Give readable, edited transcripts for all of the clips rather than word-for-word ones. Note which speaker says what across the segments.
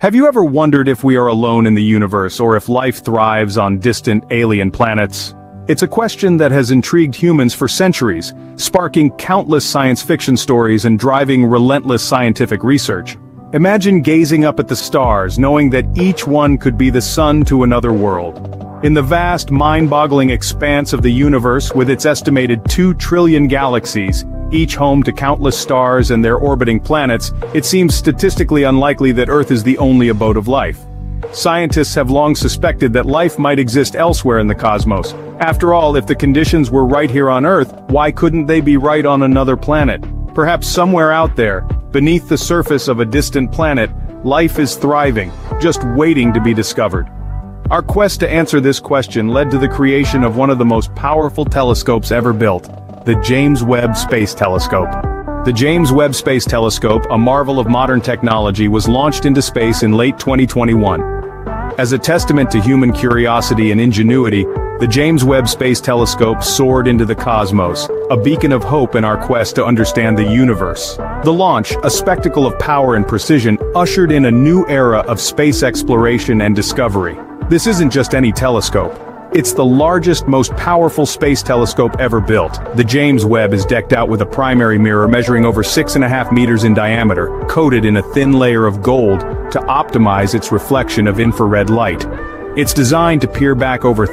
Speaker 1: Have you ever wondered if we are alone in the universe or if life thrives on distant alien planets? It's a question that has intrigued humans for centuries, sparking countless science fiction stories and driving relentless scientific research. Imagine gazing up at the stars, knowing that each one could be the sun to another world. In the vast, mind-boggling expanse of the universe with its estimated 2 trillion galaxies, each home to countless stars and their orbiting planets, it seems statistically unlikely that Earth is the only abode of life. Scientists have long suspected that life might exist elsewhere in the cosmos. After all, if the conditions were right here on Earth, why couldn't they be right on another planet? Perhaps somewhere out there, beneath the surface of a distant planet, life is thriving, just waiting to be discovered. Our quest to answer this question led to the creation of one of the most powerful telescopes ever built, the James Webb Space Telescope. The James Webb Space Telescope, a marvel of modern technology, was launched into space in late 2021. As a testament to human curiosity and ingenuity, the James Webb Space Telescope soared into the cosmos, a beacon of hope in our quest to understand the universe. The launch, a spectacle of power and precision, ushered in a new era of space exploration and discovery. This isn't just any telescope. It's the largest, most powerful space telescope ever built. The James Webb is decked out with a primary mirror measuring over 6.5 meters in diameter, coated in a thin layer of gold to optimize its reflection of infrared light. It's designed to peer back over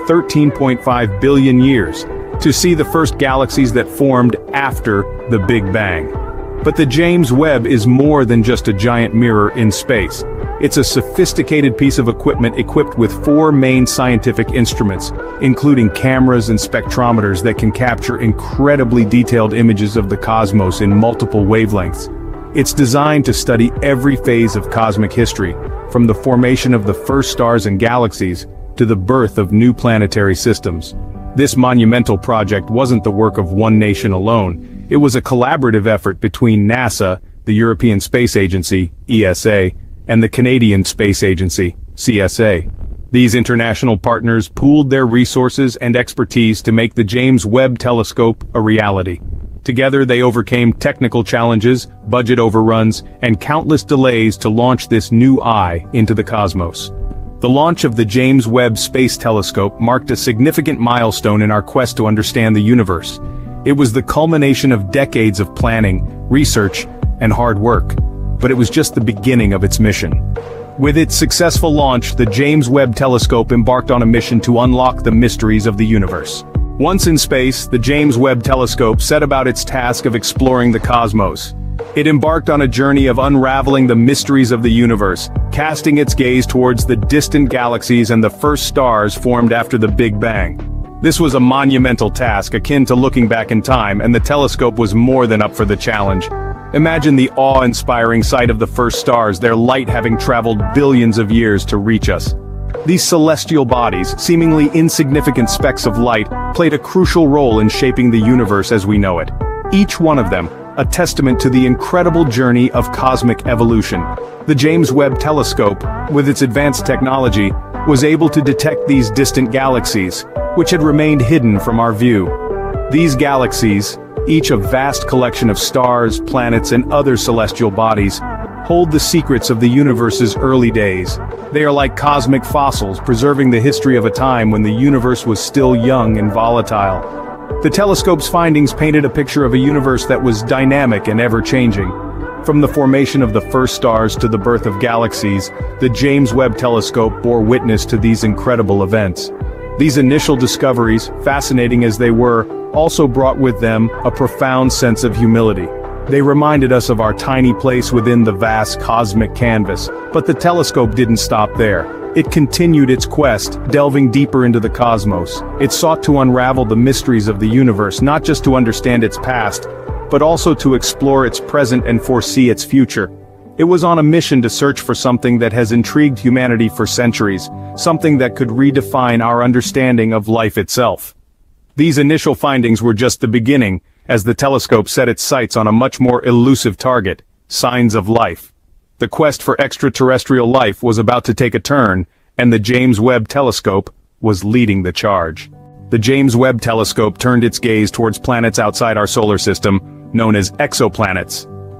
Speaker 1: 13.5 billion years, to see the first galaxies that formed after the Big Bang. But the James Webb is more than just a giant mirror in space. It's a sophisticated piece of equipment equipped with 4 main scientific instruments, including cameras and spectrometers that can capture incredibly detailed images of the cosmos in multiple wavelengths. It's designed to study every phase of cosmic history, from the formation of the first stars and galaxies to the birth of new planetary systems. This monumental project wasn't the work of one nation alone. It was a collaborative effort between NASA, the European Space Agency, ESA, and the Canadian Space Agency, CSA. These international partners pooled their resources and expertise to make the James Webb Telescope a reality. Together they overcame technical challenges, budget overruns, and countless delays to launch this new eye into the cosmos. The launch of the James Webb Space Telescope marked a significant milestone in our quest to understand the universe. It was the culmination of decades of planning, research, and hard work. But it was just the beginning of its mission. With its successful launch, the James Webb Telescope embarked on a mission to unlock the mysteries of the universe. Once in space, the James Webb Telescope set about its task of exploring the cosmos. It embarked on a journey of unraveling the mysteries of the universe, casting its gaze towards the distant galaxies and the first stars formed after the Big Bang. This was a monumental task akin to looking back in time, and the telescope was more than up for the challenge. Imagine the awe-inspiring sight of the first stars, their light having traveled billions of years to reach us. These celestial bodies, seemingly insignificant specks of light, played a crucial role in shaping the universe as we know it. Each one of them, a testament to the incredible journey of cosmic evolution. The James Webb Telescope, with its advanced technology, was able to detect these distant galaxies, which had remained hidden from our view. These galaxies, each a vast collection of stars, planets, and other celestial bodies, hold the secrets of the universe's early days. They are like cosmic fossils, preserving the history of a time when the universe was still young and volatile. The telescope's findings painted a picture of a universe that was dynamic and ever-changing. From the formation of the first stars to the birth of galaxies, the James Webb Telescope bore witness to these incredible events. These initial discoveries, fascinating as they were, also brought with them a profound sense of humility. They reminded us of our tiny place within the vast cosmic canvas, but the telescope didn't stop there. It continued its quest, delving deeper into the cosmos. It sought to unravel the mysteries of the universe, not just to understand its past, but also to explore its present and foresee its future. It was on a mission to search for something that has intrigued humanity for centuries, something that could redefine our understanding of life itself. These initial findings were just the beginning, as the telescope set its sights on a much more elusive target, signs of life. The quest for extraterrestrial life was about to take a turn, and the James Webb Telescope was leading the charge. The James Webb Telescope turned its gaze towards planets outside our solar system, known as exoplanets.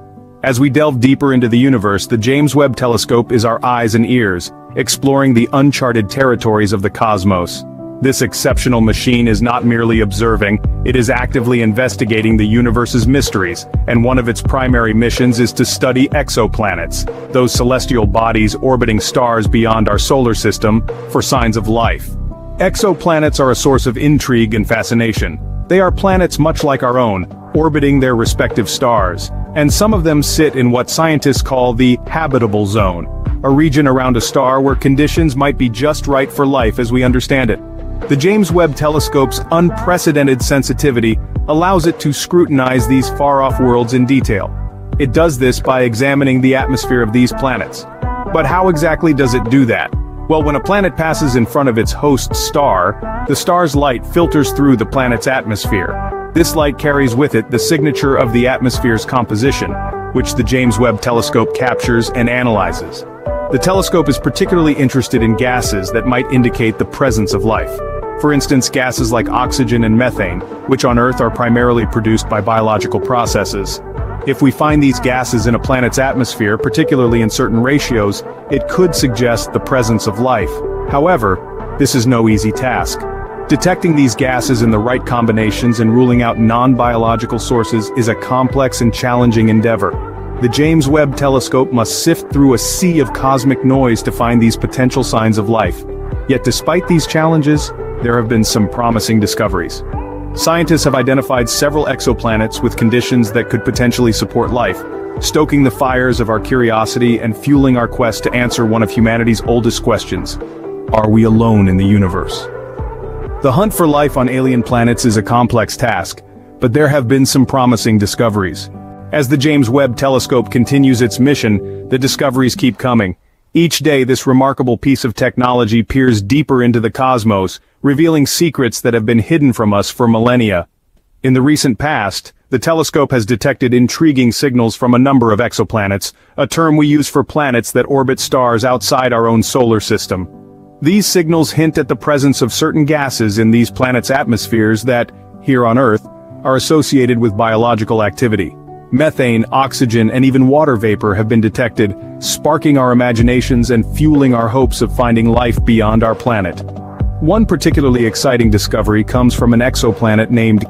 Speaker 1: As we delve deeper into the universe, the James Webb Telescope is our eyes and ears, exploring the uncharted territories of the cosmos. This exceptional machine is not merely observing, it is actively investigating the universe's mysteries, and one of its primary missions is to study exoplanets, those celestial bodies orbiting stars beyond our solar system, for signs of life. Exoplanets are a source of intrigue and fascination. They are planets much like our own, orbiting their respective stars, and some of them sit in what scientists call the habitable zone, a region around a star where conditions might be just right for life as we understand it. The James Webb Telescope's unprecedented sensitivity allows it to scrutinize these far-off worlds in detail. It does this by examining the atmosphere of these planets. But how exactly does it do that? Well, when a planet passes in front of its host star, the star's light filters through the planet's atmosphere. This light carries with it the signature of the atmosphere's composition, which the James Webb Telescope captures and analyzes. The telescope is particularly interested in gases that might indicate the presence of life. For instance, gases like oxygen and methane, which on Earth are primarily produced by biological processes. If we find these gases in a planet's atmosphere, particularly in certain ratios, it could suggest the presence of life. However, this is no easy task. Detecting these gases in the right combinations and ruling out non-biological sources is a complex and challenging endeavor. The James Webb Telescope must sift through a sea of cosmic noise to find these potential signs of life. Yet despite these challenges, there have been some promising discoveries. Scientists have identified several exoplanets with conditions that could potentially support life, stoking the fires of our curiosity and fueling our quest to answer one of humanity's oldest questions: are we alone in the universe? The hunt for life on alien planets is a complex task, but there have been some promising discoveries. As the James Webb Telescope continues its mission, the discoveries keep coming. Each day this remarkable piece of technology peers deeper into the cosmos, revealing secrets that have been hidden from us for millennia. In the recent past, the telescope has detected intriguing signals from a number of exoplanets, a term we use for planets that orbit stars outside our own solar system. These signals hint at the presence of certain gases in these planets' atmospheres that, here on Earth, are associated with biological activity. Methane, oxygen, and even water vapor have been detected, sparking our imaginations and fueling our hopes of finding life beyond our planet. One particularly exciting discovery comes from an exoplanet named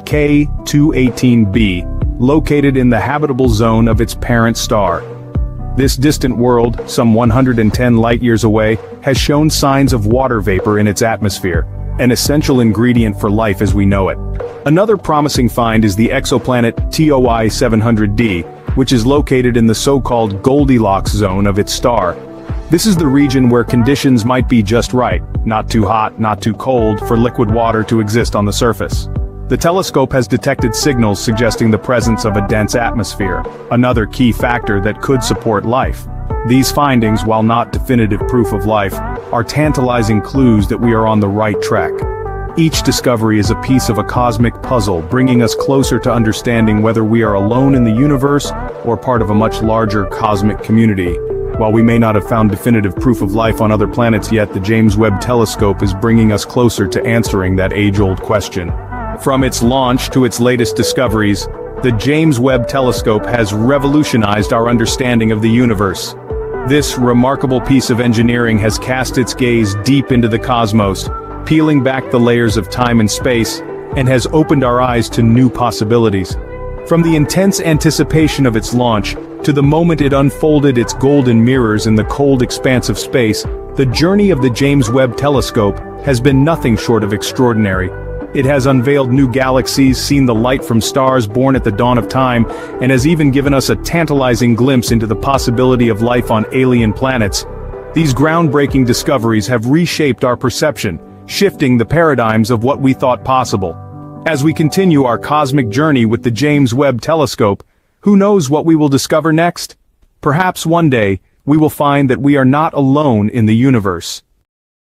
Speaker 1: K218b, located in the habitable zone of its parent star. This distant world, some 110 light-years away, has shown signs of water vapor in its atmosphere, an essential ingredient for life as we know it. Another promising find is the exoplanet TOI 700d, which is located in the so-called Goldilocks zone of its star. This is the region where conditions might be just right, not too hot, not too cold, for liquid water to exist on the surface. The telescope has detected signals suggesting the presence of a dense atmosphere, another key factor that could support life. These findings, while not definitive proof of life, are tantalizing clues that we are on the right track. Each discovery is a piece of a cosmic puzzle, bringing us closer to understanding whether we are alone in the universe or part of a much larger cosmic community. While we may not have found definitive proof of life on other planets yet, the James Webb Telescope is bringing us closer to answering that age-old question. From its launch to its latest discoveries, the James Webb Telescope has revolutionized our understanding of the universe. This remarkable piece of engineering has cast its gaze deep into the cosmos, peeling back the layers of time and space, and has opened our eyes to new possibilities. From the intense anticipation of its launch, to the moment it unfolded its golden mirrors in the cold expanse of space, the journey of the James Webb Telescope has been nothing short of extraordinary. It has unveiled new galaxies, seen the light from stars born at the dawn of time, and has even given us a tantalizing glimpse into the possibility of life on alien planets. These groundbreaking discoveries have reshaped our perception, shifting the paradigms of what we thought possible. As we continue our cosmic journey with the James Webb Telescope, who knows what we will discover next? Perhaps one day, we will find that we are not alone in the universe.